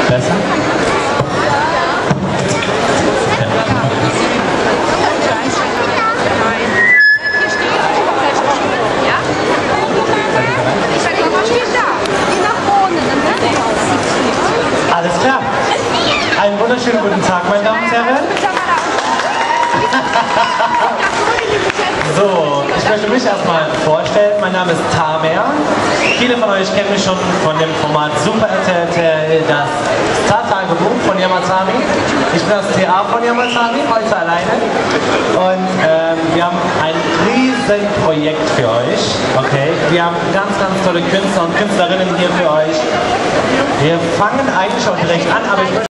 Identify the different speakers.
Speaker 1: Besser? Alles klar. Einen wunderschönen guten Tag, meine Damen und Herren. So, ich möchte mich erstmal vorstellen. Mein Name ist Tamer. Viele von euch kennen mich schon von dem Format Super RTL, das Star-Tagebuch von Yamasami. Ich bin das TA von Yamasami, heute alleine. Und wir haben ein riesen Projekt für euch. Okay? Wir haben ganz, ganz tolle Künstler und Künstlerinnen hier für euch. Wir fangen eigentlich schon direkt an, aber ich möchte